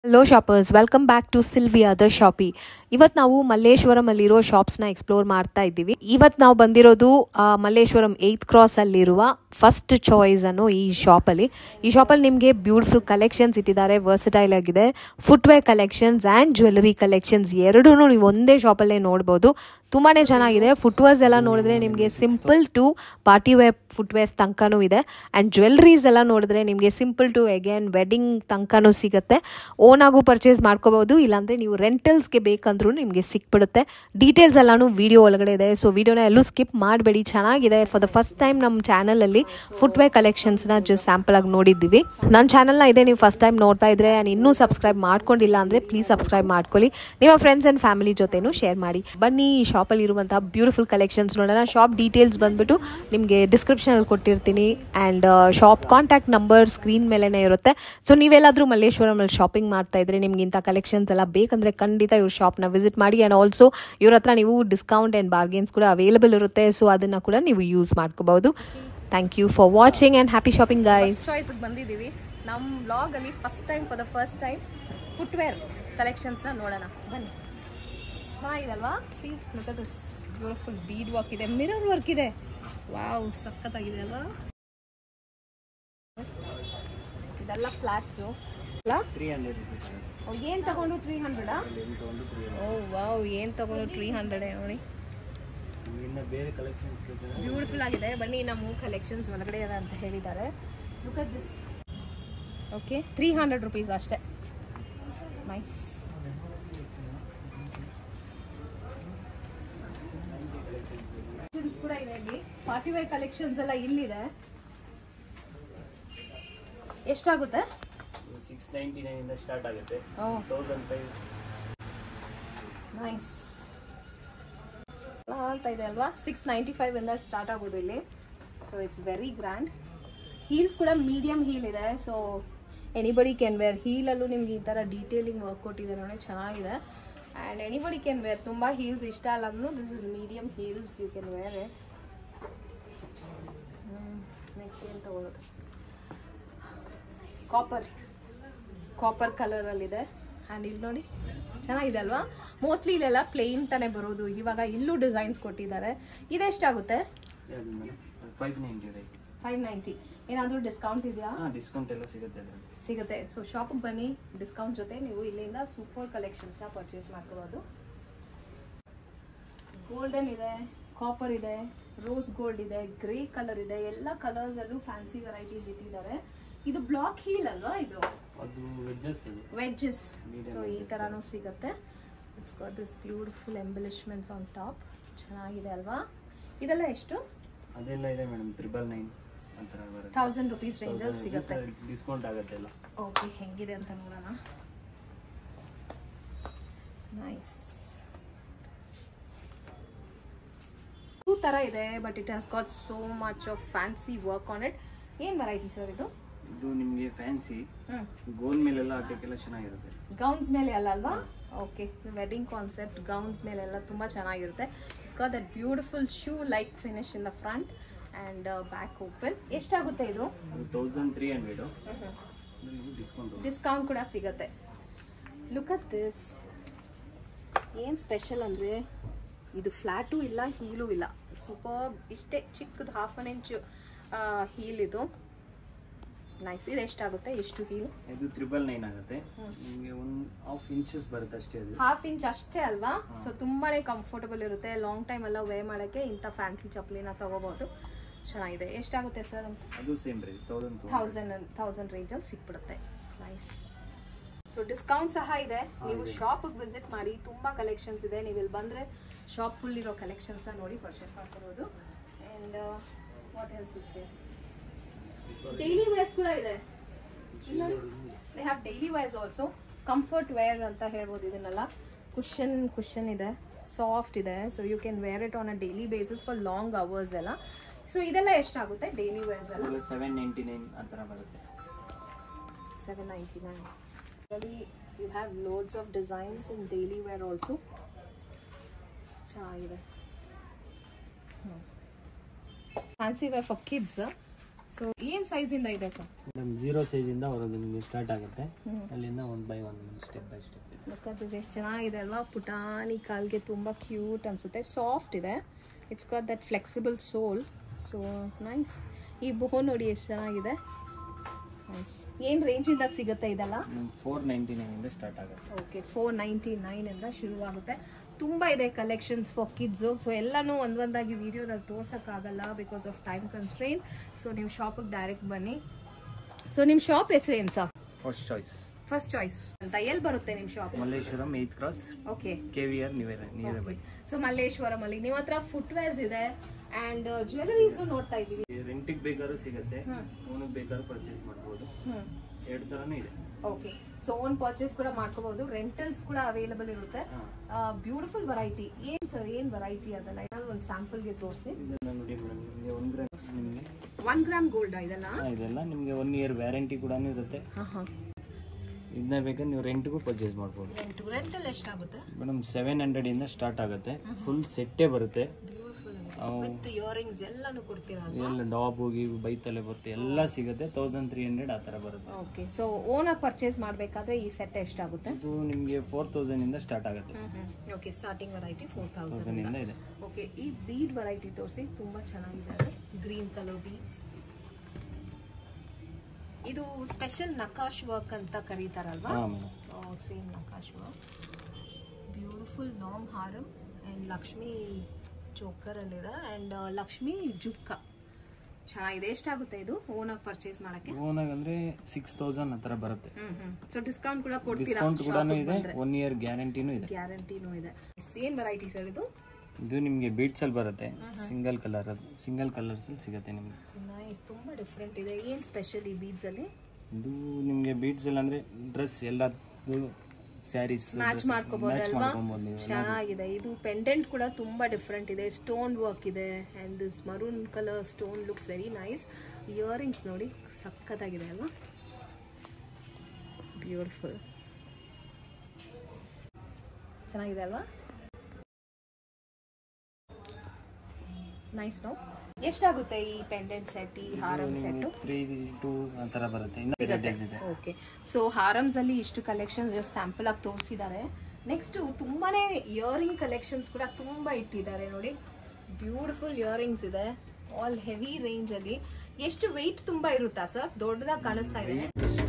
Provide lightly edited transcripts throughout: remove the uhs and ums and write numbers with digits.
Hello shoppers, welcome back to Sylvia the shoppy. ಇವತ್ತು ನಾವು ಮಲ್ಲೇಶ್ವರಂ ಅಲ್ಲಿರೋ ಶಾಪ್ಸ್ನ ಎಕ್ಸ್ಪ್ಲೋರ್ ಮಾಡ್ತಾ ಇದ್ದೀವಿ. ಇವತ್ತು ನಾವು ಬಂದಿರೋದು ಮಲ್ಲೇಶ್ವರಂ 8th ಕ್ರಾಸ್ ಅಲ್ಲಿರುವ ಫಸ್ಟ್ ಚಾಯ್ಸ್ ಅನ್ನೋ ಈ ಶಾಪಲ್ಲಿ ನಿಮಗೆ ಬ್ಯೂಟಿಫುಲ್ ಕಲೆಕ್ಷನ್ಸ್ ಇಟ್ಟಿದ್ದಾರೆ. ವರ್ಸಟೈಲ್ ಆಗಿದೆ. Footwear collections and jewellery collections ಎರಡೂ ನೀವು ಒಂದೇ ಶಾಪಲ್ಲೇ ನೋಡ್ಬೋದು. ತುಂಬಾ ಚೆನ್ನಾಗಿದೆ. ಫುಟ್ವೇರ್ಸ್ ಎಲ್ಲ ನೋಡಿದ್ರೆ ನಿಮಗೆ simple to party wear footwears ತನಕನೂ ಇದೆ. ಆ್ಯಂಡ್ ಜ್ಯುವೆಲ್ರೀಸ್ ಎಲ್ಲ ನೋಡಿದ್ರೆ ನಿಮಗೆ ಸಿಂಪಲ್ ಟು ಅಗೇನ್ ವೆಡ್ಡಿಂಗ್ ತನಕನೂ ಸಿಗುತ್ತೆ. ಓನಾಗೂ ಪರ್ಚೇಸ್ ಮಾಡ್ಕೋಬಹುದು, ಇಲ್ಲಾಂದರೆ ನೀವು ರೆಂಟಲ್ಸ್ಗೆ ಬೇಕಂದ್ರೂ ನಿಮಗೆ ಸಿಕ್ಬಿಡುತ್ತೆ. ಡೀಟೇಲ್ಸ್ ಎಲ್ಲಾನು ವಿಡಿಯೋ ಒಳಗಡೆ ಇದೆ. ಸೊ ವಿಡಿಯೋನ ಎಲ್ಲೂ ಸ್ಕಿಪ್ ಮಾಡಬೇಡಿ. ಚೆನ್ನಾಗಿದೆ. ಫಾರ್ ದ ಫಸ್ಟ್ ಟೈಮ್ ನಮ್ಮ ಚಾನಲಲ್ಲಿ ಫುಟ್ವೇರ್ ಕಲೆಕ್ಷನ್ಸ್ನ ಜಸ್ಟ್ ಸ್ಯಾಂಪಲ್ ಆಗಿ ನೋಡಿದ್ದೀವಿ. ನನ್ನ ಚಾನಲ್ನ ಇದೆ ನೀವು ಫಸ್ಟ್ ಟೈಮ್ ನೋಡ್ತಾ ಇದ್ರೆ ಆ್ಯಂಡ್ ಇನ್ನೂ ಸಬ್ಸ್ಕ್ರೈಬ್ ಮಾಡ್ಕೊಂಡಿಲ್ಲ ಅಂದರೆ ಪ್ಲೀಸ್ ಸಬ್ಸ್ಕ್ರೈಬ್ ಮಾಡ್ಕೊಳ್ಳಿ. ನಿಮ್ಮ ಫ್ರೆಂಡ್ಸ್ ಆ್ಯಂಡ್ ಫ್ಯಾಮಿಲಿ ಜೊತೆನೂ ಶೇರ್ ಮಾಡಿ. ಬನ್ನಿ ಈ ಶಾಪಲ್ಲಿ ಇರುವಂಥ ಬ್ಯೂಟಿಫುಲ್ ಕಲೆಕ್ಷನ್ಸ್ ನೋಡೋಣ. ಶಾಪ್ ಡೀಟೇಲ್ಸ್ ಬಂದ್ಬಿಟ್ಟು ನಿಮಗೆ ಡಿಸ್ಕ್ರಿಪ್ಷನಲ್ಲಿ ಕೊಟ್ಟಿರ್ತೀನಿ. And shop contact number screen ಮೇಲೇ ಇರುತ್ತೆ. ಸೊ ನೀವೆಲ್ಲಾದರೂ ಮಲ್ಲೇಶ್ವರಮಲ್ಲಿ ಶಾಪಿಂಗ್ ಮಾಡ್ತಾ ಇದ್ರೆ ನಿಮ್ಗೆ ಇಂಥ ಕಲೆಕ್ಷನ್ಸ್ ಎಲ್ಲ ಬೇಕಂದ್ರೆ ಖಂಡಿತ ಇವ್ರ ಶಾಪ್ನ ವಿಸಿಟ್ ಮಾಡಿ. ಆ್ಯಂಡ್ ಆಲ್ಸೋ ಇವ್ರ ಹತ್ರ ನೀವು ಡಿಸ್ಕೌಂಟ್ ಆ್ಯಂಡ್ ಬಾರ್ಗೇನ್ಸ್ ಕೂಡ ಅವೈಲೇಬಲ್ ಇರುತ್ತೆ. ಸೊ ಅದನ್ನು ಕೂಡ ನೀವು ಯೂಸ್ ಮಾಡ್ಕೋಬಹುದು. Thank you for watching and happy shopping guys. ಚಾಯ್ಸ್ಗೆ ಬಂದಿದ್ದೀವಿ. ನಮ್ಮ ಬ್ಲಾಗಲ್ಲಿ ಫಸ್ಟ್ ಟೈಮ್ ಫುಟ್ವೇರ್ ಕಲೆಕ್ಷನ್ಸ್ನ ನೋಡೋಣ ಬನ್ನಿ. ಚೆನ್ನಾಗಿದೆ ಅಲ್ವಾ? ಸಿ ಮತ್ತೆ ಬ್ಯೂಟಿಫುಲ್ ಬೀಡ್ ವರ್ಕ್ ಇದೆ, ಮಿರರ್ ವರ್ಕ್ ಇದೆ. ವಾವ್, ಸಖತ್ತಾಗಿದೆ ಅಲ್ವಾ? ಇದೆಲ್ಲ ಫ್ಲಾಟ್ಸು. ಏನು ತಗೊಂಡು 300? ಓ ವಾವ್, ಏನು ತಗೊಂಡು 300 ನೋಡಿ. ಬ್ಯೂಟಿಫುಲ್ ಆಗಿದೆ. ಬನ್ನಿ ನಮ್ಮ ಕಲೆಕ್ಷನ್ಸ್ ಒಳಗಡೆ ಇದೆ ಅಂತ ಹೇಳಿದ್ದಾರೆ. Look at this. Okay, 300 rupees ಅಷ್ಟೇ. ನೈಸ್. ಕೂಡ ಇದೆ ಇಲ್ಲಿ. ಪಾರ್ಟಿ ವೇರ್ ಕಲೆಕ್ಷನ್ಸ್ ಎಲ್ಲ ಇಲ್ಲಿದೆ. ಎಷ್ಟಾಗುತ್ತೆ? 699 ಇಂದ ಸ್ಟಾರ್ಟ್ ಆಗುತ್ತೆ. 1005. ನೈಸ್ ಅಂತ ಇದೆ ಅಲ್ವಾ? 695 ಇಂದ ಸ್ಟಾರ್ಟ್ ಆಗೋದು ಇಲ್ಲಿ. So it's very grand. Heels ಕೂಡ ಮೀಡಿಯಂ ಹೀಲ್ ಇದೆ. So anybody can wear. ಹೀಲಲ್ಲೂ ನಿಮ್ಗೆ ಈ ಥರ ಡೀಟೇಲಿಂಗ್ ವರ್ಕ್ ಕೊಟ್ಟಿದೆ ನೋಡಿ, ಚೆನ್ನಾಗಿದೆ. And anybody can wear. ತುಂಬ ಹೀಲ್ಸ್ ಇಷ್ಟ ಅಲ್ಲ ಅಂದ್ರೂ this is medium heels, you can wear it. Next ಏನು ತಗೊಳ್ಳೋದು? ಕಾಪರ್ ಕಲರಲ್ಲಿದೆ. ಆ್ಯಂಡ್ ಇಲ್ಲಿ ನೋಡಿ, ಚೆನ್ನಾಗಿದೆ ಅಲ್ವಾ? ಮೋಸ್ಟ್ಲಿ ಇಲ್ಲೆಲ್ಲ ಪ್ಲೇನ್ ತಾನೇ ಬರೋದು. ಇವಾಗ ಇಲ್ಲೂ ಡಿಸೈನ್ಸ್ ಕೊಟ್ಟಿದ್ದಾರೆ. ಇದೆಷ್ಟಾಗುತ್ತೆ? 590. ಏನಾದರೂ ಡಿಸ್ಕೌಂಟ್ ಇದೆಯಾ? ಡಿಸ್ಕೌಂಟ್ ಎಲ್ಲ ಸಿಗುತ್ತೆ. ಸೊ ಶಾಪಿಗೆ ಬನ್ನಿ, ಡಿಸ್ಕೌಂಟ್ ಜೊತೆ ನೀವು ಇಲ್ಲಿಂದ ಸೂಪರ್ ಕಲೆಕ್ಷನ್ಸ್ನ ಪರ್ಚೇಸ್ ಮಾಡ್ಕೋಬೋದು. ಗೋಲ್ಡನ್ ಇದೆ, ಕಾಪರ್ ಇದೆ, ರೋಸ್ ಗೋಲ್ಡ್ ಇದೆ, ಗ್ರೇ ಕಲರ್ ಇದೆ. ಎಲ್ಲ ಕಲರ್ಸ್ ಅಲ್ಲೂ ಫ್ಯಾನ್ಸಿ ವೆರೈಟೀಸ್ ಇಟ್ಟಿದ್ದಾರೆ. ಇದು ಬ್ಲಾಕ್ ಹೀಲ್ ಅಲ್ವಾ? ಇದು ವೆಡ್ಜಸ್. ಸೊ ಈ ತರಾನು ಸಿಗುತ್ತೆ. It's got this beautiful embellishments on top. ಚೆನ್ನಾಗಿದೆ ಅಲ್ವಾ? ಇದೆಲ್ಲ ಎಷ್ಟು? ಅದೆಲ್ಲ ಇದೆ ಮೇಡಮ್, 999 ಅಂತ ಬರುತ್ತೆ. 1000 rupees ರೇಂಜ್ ಅಲ್ಲಿ ಸಿಗುತ್ತೆ. ಡಿಸ್ಕೌಂಟ್ ಆಗುತ್ತೆ ಎಲ್ಲ. ಓಕೆ, ಹೆಂಗಿದೆ ಅಂತ ನೋಡೋಣ. ನೈಸ್. ಟೂ ತರ ಇದೆ, but it has got so much of fancy work on it. ಏನ್ ವೆರೈಟಿ ಸರ್ ಇದು? ಇದು ನಿಮಗೆ ಫ್ಯಾನ್ಸಿ ಗೋನ್ ಮೇಲೆಲ್ಲ ಹಾಕಕ್ಕೆಲ್ಲ ಚೆನ್ನಾಗಿರುತ್ತೆ. ಗೌನ್ಸ್ ಮೇಲೆ ಅಲ್ಲ ಅಲ್ವಾ? ಓಕೆ, ವೆಡ್ಡಿಂಗ್ ಕಾನ್ಸೆಪ್ಟ್ ಗೌನ್ಸ್ ಮೇಲೆಲ್ಲ ತುಂಬಾ ಚೆನ್ನಾಗಿರುತ್ತೆ. It's got that beautiful shoe like finish in the front and back open. ಎಷ್ಟಾಗುತ್ತೆ ಇದು? 1300. ಡಿಸ್ಕೌಂಟ್ ಕೂಡ ಸಿಗುತ್ತೆ. Look at this. ಏನು ಸ್ಪೆಷಲ್ ಅಂದರೆ ಇದು ಫ್ಲಾಟು ಇಲ್ಲ, ಹೀಲು ಇಲ್ಲ. ಸೂಪರ್. ಇಷ್ಟೇ ಚಿಕ್ಕದು 1/2 inch ಹೀಲ್ ಇದು. ನೈಸ್. ಇದು ಎಷ್ಟಾಗುತ್ತೆ? ಎಷ್ಟು ಹೀಲ್? ಇದು 999 ಆಗುತ್ತೆ. ನಿಮಗೆ 1/2 inches ಬರುತ್ತೆ ಅಷ್ಟೇ. ಅದು 1/2 inch ಅಷ್ಟೇ ಅಲ್ವಾ? ಸೊ ತುಂಬಾನೇ ಕಂಫರ್ಟಬಲ್ ಇರುತ್ತೆ. ಲಾಂಗ್ ಟೈಮ್ ಎಲ್ಲ ವೇರ್ ಮಾಡೋಕ್ಕೆ ಇಂಥ ಫ್ಯಾನ್ಸಿ ಚಪ್ಪಲಿನ ತಗೋಬಹುದು. ಚೆನ್ನಾಗಿದೆ. ಎಷ್ಟಾಗುತ್ತೆ ಸರ್? ಅದು ಸೇಮ್ ರೇಟ್ 1000 ರೇಂಜಲ್ಲಿ ಸಿಕ್ಬಿಡುತ್ತೆ. ನೈಸ್. ಸೊ ಡಿಸ್ಕೌಂಟ್ ಸಹ ಇದೆ. ನೀವು ಶಾಪಿಗೆ ವಿಸಿಟ್ ಮಾಡಿ, ತುಂಬ ಕಲೆಕ್ಷನ್ಸ್ ಇದೆ. ನೀವು ಇಲ್ಲಿ ಬಂದರೆ ಶಾಪ್ ಫುಲ್ ಇರೋ ಕಲೆಕ್ಷನ್ಸ್ನ ನೋಡಿ ಪರ್ಚೇಸ್ ಮಾಡ್ಕೊಬೋದು. And what else is there? Daily wears ಕೂಡ ಇದೆ. They have daily wears also. Comfort wear ಅಂತ ಹೇಳ್ಬೋದು ಇದನ್ನೆಲ್ಲ. ಕುಷನ್ ಇದೆ, ಸಾಫ್ಟ್ ಇದೆ. So you can wear it on a daily basis for long hours ಎಲ್ಲ. ಸೊ ಇದೆಲ್ಲ ಎಷ್ಟಾಗುತ್ತೆ ಡೈಲಿ ವೇರ್ಸ್ ಎಲ್ಲ? 799 ಆ ಥರ ಬರುತ್ತೆ. 799. Really, you have loads of designs in daily wear also. ಚೆನ್ನಾಗಿದೆ. Fancy wear for kids. So ಏನು ಸೈಜಿಂದ ಇದೆ ಸರ್? ಮೇಡಮ್ 0 ಸೈಜಿಂದ ಹೊರಗೆ ನಿಮಗೆ ಸ್ಟಾರ್ಟ್ ಆಗುತ್ತೆ, ಅಲ್ಲಿಂದ 1 by 1 ಸ್ಟೆಪ್ ಬೈ ಸ್ಟೆಪ್. ಬೇಕಾದ್ರೆ ಎಷ್ಟು ಚೆನ್ನಾಗಿದೆ ಅಲ್ವಾ, ಪುಟಾಣಿ ಕಾಲ್ಗೆ ತುಂಬ ಕ್ಯೂಟ್ ಅನಿಸುತ್ತೆ, ಸಾಫ್ಟ್ ಇದೆ, it's got that flexible sole, so nice. ಈ ಬೋನ್ ನೋಡಿ ಎಷ್ಟು ಚೆನ್ನಾಗಿದೆ, ನೈಸ್. ಏನು ರೇಂಜಿಂದ ಸಿಗುತ್ತೆ ಇದೆಲ್ಲ? 499 ಇಂದ ಸ್ಟಾರ್ಟ್ ಆಗುತ್ತೆ. ಓಕೆ, 499 ಇಂದ ಶುರುವಾಗುತ್ತೆ. ತುಂಬ ಇದೆ ಕಲೆಕ್ಷನ್ಸ್ ಫಾರ್ ಕಿಡ್ಸು. ಸೊ ಎಲ್ಲನೂ ಒಂದೊಂದಾಗಿ ವಿಡಿಯೋದಲ್ಲಿ ತೋರ್ಸೋಕ್ಕಾಗಲ್ಲ because of time constrain. So ನೀವು ಶಾಪಿಗೆ ಡೈರೆಕ್ಟ್ ಬನ್ನಿ. ಸೊ ನಿಮ್ಮ ಶಾಪ್ ಹೆಸರು ಏನು sir? First choice. First choice ಅಂತ ಎಲ್ಲಿ ಬರುತ್ತೆ ನಿಮ್ಮ shop? Malleshwaram 8th cross. Okay, KVR near by. So Malleshwaram ಅಲ್ಲಿ ನಿಮ್ಮ ಹತ್ರ ಫುಟ್ವೇರ್ಸ್ ಇದೆ ಅಂಡ್ ಜ್ಯುವೆಲರೀಸ್ ನೋಡ್ತಾ ಇದೀವಿ. ರೆಂಟಿಗೆ ಬೇಕಾದ್ರೂ ಸಿಗುತ್ತೆ, ಓನಿಗೆ ಬೇಕಾದ್ರೂ ಪರ್ಚೇಸ್ ಮಾಡಬಹುದು, 2 ತರನೂ ಇದೆ. ಓಕೆ, ಸೊ ಓನ್ ಪರ್ಚೇಸ್ ಕೂಡ ಮಾಡ್ಕೋಬಹುದು, ರೆಂಟಲ್ಸ್ ಕೂಡ ಅವೈಲೇಬಲ್ ಇರುತ್ತೆ. Beautiful variety. ಏನ್ ಸರ್, ಏನ್ ವೆರೈಟಿ ಅದಲ್ಲ, ಏನಾದ್ರು ಒಂದು ಸ್ಯಾಂಪಲ್ಗೆ ತೋರಿಸಿ. ನೋಡಿ ಮೇಡಮ್, ನಿಮಗೆ 1 ಗ್ರಾಮ್ ನಿಮಗೆ 1 ಗ್ರಾಮ್ ಗೋಲ್ಡ್ ಇದೆಲ್ಲ? ಇದೆಲ್ಲ ನಿಮಗೆ 1 ಇಯರ್ ವ್ಯಾರಂಟಿ ಕೂಡ ಇರುತ್ತೆ. ಇದನ್ನ ಬೇಕಾದ್ರೆ ನೀವು ರೆಂಟ್ಗೂ ಪರ್ಚೇಸ್ ಮಾಡ್ಬೋದು. ರೆಂಟಲ್ ಎಷ್ಟಾಗುತ್ತೆ ಮೇಡಮ್? 700 ಇಂದ ಸ್ಟಾರ್ಟ್ ಆಗುತ್ತೆ, ಫುಲ್ ಸೆಟ್ಟೇ ಬರುತ್ತೆ. ವಿತ್ ಇಯರಿಂಗ್ಸ್ ಎಲ್ಲಾನು ಕೊಡ್ತೀರಾ? ಎಲ್ಲ ಡಾಬ್ ಹೋಗಿ ಬೈತಲೆ ಬರುತ್ತೆ, ಎಲ್ಲ ಸಿಗುತ್ತೆ. 1300 ಆ ತರ ಬರುತ್ತೆ. ಓಕೆ, ಸೊ ಓನ್ ಆಗಿ ಪರ್ಚೇಸ್ ಮಾಡಬೇಕಾದ್ರೆ ಈ ಸೆಟ್ ಎಷ್ಟಾಗುತ್ತೆ? ಇದು ನಿಮಗೆ 4000 ಇಂದ ಸ್ಟಾರ್ಟ್ ಆಗುತ್ತೆ. ಓಕೆ, ಸ್ಟಾರ್ಟಿಂಗ್ ವೆರೈಟಿ 4000 ಇಂದ ಇದೆ. ಓಕೆ, ಈ ಬೀಡ್ ವೆರೈಟಿ ತೋರಿಸಿ, ತುಂಬಾ ಚೆನ್ನಾಗಿದೆ. ಗ್ರೀನ್ ಕಲರ್ ಬೀಡ್ಸ್, ಇದು ಸ್ಪೆಷಲ್ ನಕಾಶ್ ವರ್ಕ್ ಅಂತ ಕರೀತಾರಲ್ವಾ? ಸೇಮ್ ನಕಾಶ್ ವರ್ಕ್. ಬ್ಯೂಟಿಫುಲ್ ಲಾಂಗ್ ಹಾರಂ ಅಂಡ್ ಲಕ್ಷ್ಮಿ ಚೋಕರ್ ಅಲ್ಲಿದೆ ಅಂಡ್ ಲಕ್ಷ್ಮಿ ಜುಕ್ಕ ಚೆನ್ನಾಗಿದೆ. ಎಷ್ಟಾಗುತ್ತೆ ಇದು ಓನಾಗಿ ಪರ್ಚೇಸ್ ಮಾಡಕ್ಕೆ? ಓನಾಗಿ ಅಂದ್ರೆ 6000 ಹತ್ರ ಬರುತ್ತೆ. ಸೊ ಡಿಸ್ಕೌಂಟ್ ಕೂಡ ಕೊಡ್ತೀರಾ? ಡಿಸ್ಕೌಂಟ್ ಕೂಡ ಇದೆ, 1 ಇಯರ್ ಗ್ಯಾರಂಟಿನೂ ಇದೆ. ಗ್ಯಾರಂಟಿನೂ ಇದೆ. ಸೇಮ್ ವೆರೈಟಿ ಸರ್ ಇದು? ಇದು ನಿಮಗೆ ಬೀಡ್ಸ್ ಅಲ್ಲಿ ಬರುತ್ತೆ, ಸಿಂಗಲ್ ಕಲರ್ಸ್ ಅಲ್ಲಿ ಸಿಗುತ್ತೆ ನಿಮಗೆ. ನೈಸ್, ತುಂಬಾ ಡಿಫ್ರೆಂಟ್ ಇದೆ. ಏನ್ ಸ್ಪೆಷಲ್ ಈ ಬೀಡ್ಸ್ ಅಲ್ಲಿ? ಇದು ನಿಮಗೆ ಬೀಡ್ಸ್ ಅಲ್ಲಿ ಅಂದ್ರೆ ಡ್ರೆಸ್ ಎಲ್ಲದು ಸ್ಯಾರೀಸ್ ಮ್ಯಾಚ್ ಮಾಡ್ಕೋಬಹುದಲ್ವಾ? ಚೆನ್ನಾಗಿದೆ. ಇದು ಪೆಂಡೆಂಟ್ ಕೂಡ ತುಂಬಾ ಡಿಫ್ರೆಂಟ್ ಇದೆ, ಸ್ಟೋನ್ ವರ್ಕ್ ಇದೆ and this maroon colour stone looks very nice. Earrings ನೋಡಿ ಸಖತ್ತಾಗಿದೆ ಅಲ್ವಾ, ಬ್ಯೂಟಿಫುಲ್, ಚೆನ್ನಾಗಿದೆ ಅಲ್ವಾ? ನೈಸ್. ನೋ ಎಷ್ಟಾಗುತ್ತೆ ಈ ಪೆಂಡೆಂಟ್ ಸೆಟ್, ಈ ಹಾರಂ ಸೆಟ್? 3-2 ಆ ತರ ಬರುತ್ತೆ. ಓಕೆ, ಸೊ ಹಾರಮ್ಸ್ ಅಲ್ಲಿ ಇಷ್ಟು ಕಲೆಕ್ಷನ್ ಜಸ್ಟ್ ಸ್ಯಾಂಪಲ್ ಆಗಿ ತೋರಿಸಿದ್ದಾರೆ. ನೆಕ್ಸ್ಟ್ ತುಂಬಾನೇ ಇಯರಿಂಗ್ ಕಲೆಕ್ಷನ್ಸ್ ಕೂಡ ತುಂಬಾ ಇಟ್ಟಿದ್ದಾರೆ ನೋಡಿ. ಬ್ಯೂಟಿಫುಲ್ ಇಯರಿಂಗ್ಸ್ ಇದೆ, ಆಲ್ ಹೆವಿ ರೇಂಜ್ ಅಲ್ಲಿ. ಎಷ್ಟು ವೆಯ್ಟ್ ತುಂಬಾ ಇರುತ್ತಾ ಸರ್? ದೊಡ್ಡದಾಗಿ ಕಾಣಿಸ್ತಾ ಇದೆ.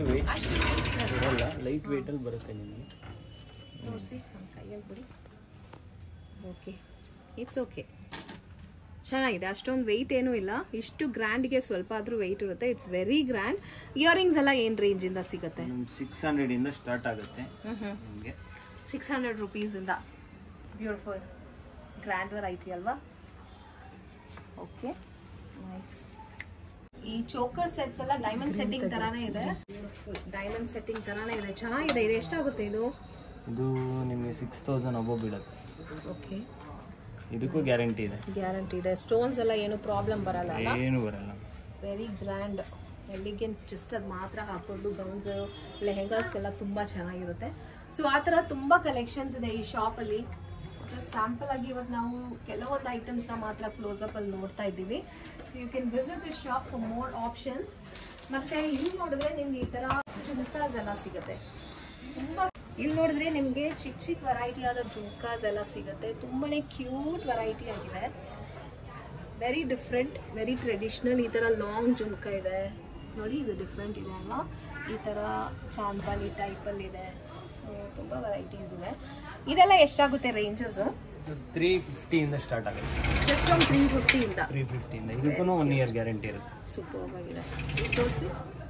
ಲೈಟ್ ವೆಯ್ಟ್ ಅಲ್ಲಿ ಬರುತ್ತೆ ನಿಮಗೆ. ತೋರಿಸಿ, ಕೈಯಲ್ಲಿ ಬಿಡಿ. ಓಕೆ, ಇಟ್ಸ್ ಓಕೆ, ಚೆನ್ನಾಗಿದೆ. ಅಷ್ಟೊಂದು ವೆಯ್ಟ್ ಏನೂ ಇಲ್ಲ. ಇಷ್ಟು ಗ್ರ್ಯಾಂಡ್ಗೆ ಸ್ವಲ್ಪ ಆದ್ರೂ ವೆಯ್ಟ್ ಇರುತ್ತೆ. It's very grand. ಇಯರಿಂಗ್ಸ್ ಎಲ್ಲ ಏನ್ ರೇಂಜ್ ಇಂದ ಸಿಗುತ್ತೆ? 600 ಇಂದ ಸ್ಟಾರ್ಟ್ ಆಗುತ್ತೆ ನಿಮಗೆ. 600 rupees ಇಂದ. ಬ್ಯೂಟಿಫುಲ್ ಗ್ರ್ಯಾಂಡ್ ವೆರೈಟಿ ಅಲ್ವಾ? Okay, nice. ಈ ಚೋಕರ್ ಸೆಟ್ಸ್ ಎಲ್ಲ ಡೈಮಂಡ್ ಸೆಟ್ಟಿಂಗ್ ತರಾನೇ ಇದೆ. ಬ್ಯೂಟಿಫುಲ್ ಡೈಮಂಡ್ ಸೆಟ್ಟಿಂಗ್ ತರಾನೇ ಇದೆ, ಚೆನ್ನಾಗಿದೆ. ಇದು ಎಷ್ಟಾಗುತ್ತೆ ಇದು? ಇದು ನಿಮಗೆ 6000 ಅಬೋ ಬೀಳುತ್ತೆ. ಓಕೆ, ಇದಕ್ಕೂ ಗ್ಯಾರಂಟಿ ಇದೆ. ಗ್ಯಾರಂಟಿ ಇದೆ. ಸ್ಟೋನ್ಸ್ ಎಲ್ಲ ಏನು ಪ್ರಾಬ್ಲಮ್ ಬರಲ್ಲ? ಏನು ಬರಲ್ಲ. Very grand, elegant. ಜಸ್ಟ್ ಅದು ಮಾತ್ರ ಹಾಕೊಂಡು ಗೌನ್ಸ್ ಲೆಹೆಂಗಾಸ್ಗೆಲ್ಲ ತುಂಬಾ ಚೆನ್ನಾಗಿರುತ್ತೆ. ಸೊ ಆ ಥರ ತುಂಬಾ ಕಲೆಕ್ಷನ್ಸ್ ಇದೆ ಈ ಶಾಪಲ್ಲಿ. ಜಸ್ಟ್ ಸ್ಯಾಂಪಲ್ ಆಗಿ ಇವತ್ತು ನಾವು ಕೆಲವೊಂದು ಐಟಮ್ಸ್ನ ಮಾತ್ರ ಕ್ಲೋಸಪ್ ಅಲ್ಲಿ ನೋಡ್ತಾ ಇದ್ದೀವಿ. So you can visit the shop for more options. ಮತ್ತೆ ಇಲ್ಲಿ ನೋಡಿದ್ರೆ ನಿಮ್ಗೆ ಈ ಥರ ಜುಮ್ಕಾಸ್ ಎಲ್ಲ ಸಿಗುತ್ತೆ. ತುಂಬಾ ಇಲ್ಲಿ ನೋಡಿದ್ರೆ ನಿಮಗೆ ಚಿಕ್ಕ ಚಿಕ್ಕ ವೆರೈಟಿ ಆದ ಜುಮ್ಕಾಸ್ ಎಲ್ಲ ಸಿಗುತ್ತೆ. ತುಂಬಾನೇ ಕ್ಯೂಟ್ ವೆರೈಟಿ ಆಗಿದೆ, ವೆರಿ ಡಿಫ್ರೆಂಟ್, ವೆರಿ ಟ್ರೆಡಿಷನಲ್. ಈ ಥರ ಲಾಂಗ್ ಜುಮ್ಕಾ ಇದೆ ನೋಡಿ, ಇದು ಡಿಫ್ರೆಂಟ್ ಇದೆ ಅಲ್ವಾ? ಈ ಥರ ಚಾಂದ್ಬಾಲಿ ಟೈಪಲ್ಲಿ ಇದೆ. ಸೊ ತುಂಬ ವೆರೈಟೀಸ್ ಇದೆ. ಇದೆಲ್ಲ ಎಷ್ಟಾಗುತ್ತೆ ರೇಂಜಸ್? 350 ಇಂದ ಸ್ಟಾರ್ಟ್ ಆಗುತ್ತೆ. ಜಸ್ಟ್ ಒಂದು 350 ಇಂದ. 350 ಇಂದ. ಇದಕ್ಕೂ 1 ಇಯರ್ ಗ್ಯಾರಂಟಿ ಇರುತ್ತೆ. ಸೂಪರ್ ಆಗಿದೆ. ತೋರಿಸಿ,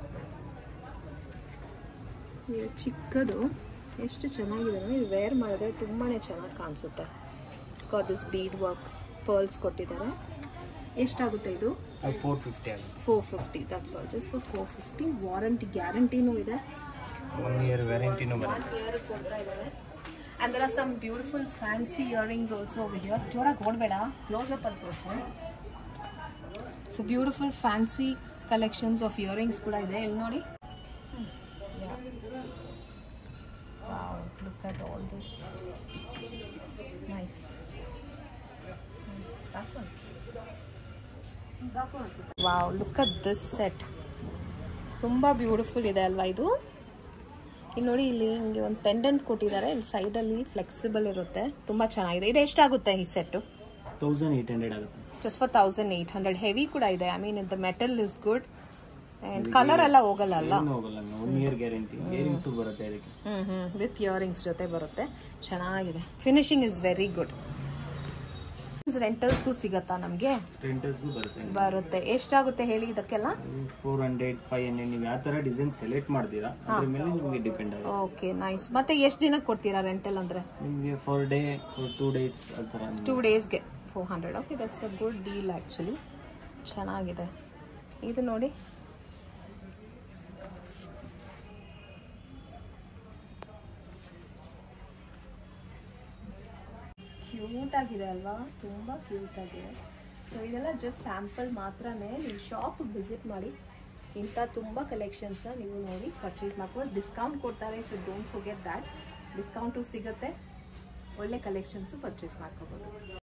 ಇದು ಚಿಕ್ಕದು ಎಷ್ಟು ಚೆನ್ನಾಗಿದೆ. ಇದು ವೇರ್ ಮಾಡಿದ್ರೆ ತುಂಬಾ ಚೆನ್ನಾಗಿ ಕಾಣಿಸುತ್ತೆ. It's got this bead work, pearls ಕೊಟ್ಟಿದ್ದಾರೆ. ಎಷ್ಟಾಗುತ್ತೆ ಇದು? 450 ಆಗುತ್ತೆ. 450, that's all. Just for 450. Warranty ಗ್ಯಾರಂಟಿನೂ ಇದೆ. 1 ಇಯರ್ ವ್ಯಾರಂಟಿನೂ ಬರುತ್ತೆ. 1 ಇಯರ್ ಕೊಡ್ತಾ ಇದ್ದಾರೆ. And there are some beautiful fancy earrings also over here. ಜೋರಾಗಿ ಓಡಬೇಡ, ಕ್ಲೋಸ್ ಅಪ್ ಅಂತ ತೋರಿಸು. So beautiful fancy collections of earrings ಕೂಡ ಇದೆ. ಇಲ್ಲಿ ನೋಡಿ. Wow, look at all this. Nice. Wow, look at this set. ತುಂಬ ಬ್ಯೂಟಿಫುಲ್ ಇದೆ ಅಲ್ವಾ ಇದು? ಇಲ್ಲಿ ನೋಡಿ, ಇಲ್ಲಿ ಹಿಂಗೆ ಒಂದು ಪೆಂಡೆಂಟ್ ಕೊಟ್ಟಿದ್ದಾರೆ. ಇಲ್ಲಿ ಸೈಡಲ್ಲಿ ಫ್ಲೆಕ್ಸಿಬಲ್ ಇರುತ್ತೆ. ತುಂಬ ಚೆನ್ನಾಗಿದೆ. ಇದು ಎಷ್ಟಾಗುತ್ತೆ ಈ ಸೆಟ್ಟು? 1800 ಆಗುತ್ತೆ. Just for 1800. ಹೆವಿ ಕೂಡ ಇದೆ. I mean the metal is good and colour ಎಲ್ಲ ಹೋಗಲ್ಲ ಅಲ್ಲ? ಹೋಗಲ್ಲ. 1 ಇಯರ್ ಗ್ಯಾರಂಟಿ. ಇಯರಿಂಗ್ಸ್ ಬರುತ್ತೆ ಅದಕ್ಕೆ. ವಿತ್ ಇಯರಿಂಗ್ಸ್ ಜೊತೆ ಬರುತ್ತೆ. ಚೆನ್ನಾಗಿದೆ. Finishing is very good. ರೆಂಟಲ್ಸ್ಗೂ ಸಿಗತ್ತಾ ನಮಗೆ? ರೆಂಟಲ್ಸ್ಗೂ ಬರುತ್ತೆ. ಎಷ್ಟಾಗುತ್ತೆ ಹೇಳಿ ಇದಕ್ಕೆಲ್ಲ? 400, 500. ನೀವು ಯಾವ ತರ ಡಿಸೈನ್ ಸೆಲೆಕ್ಟ್ ಮಾಡ್ತೀರಾ ಅದ್ರ ಮೇಲೆ ನಿಮಗೆ ಡಿಪೆಂಡ್ ಆಗುತ್ತೆ. Okay, nice. ಮತ್ತೆ ಎಷ್ಟು ದಿನಕ್ಕೆ ಕೊಡ್ತೀರಾ ರೆಂಟಲ್ ಅಂದ್ರೆ? ನಿಮಗೆ ಫಾರ್ ಡೇ, ಫಾರ್ 2 days ಆ ತರ. 2 daysಗೆ 400. Okay, that's a good deal actually. ಚೆನ್ನಾಗಿದೆ. ಇದು ನೋಡಿ, ಕ್ಯೂಟ್ ಆಗಿದೆ ಅಲ್ವಾ? ತುಂಬ ಕ್ಯೂಟ್ ಆಗಿದೆ. ಸೊ ಇದೆಲ್ಲ ಜಸ್ಟ್ ಸ್ಯಾಂಪಲ್ ಮಾತ್ರನೇ. ನೀವು ಶಾಪ್ ವಿಸಿಟ್ ಮಾಡಿ, ಇಂಥ ತುಂಬ ಕಲೆಕ್ಷನ್ಸ್ನ ನೀವು ನೋಡಿ ಪರ್ಚೇಸ್ ಮಾಡ್ಬೋದು. ಡಿಸ್ಕೌಂಟ್ ಕೊಡ್ತಾರೆ, so don't forget that. Discount ಸಿಗುತ್ತೆ. ಒಳ್ಳೆ ಕಲೆಕ್ಷನ್ಸು ಪರ್ಚೇಸ್ ಮಾಡ್ಕೋಬೋದು.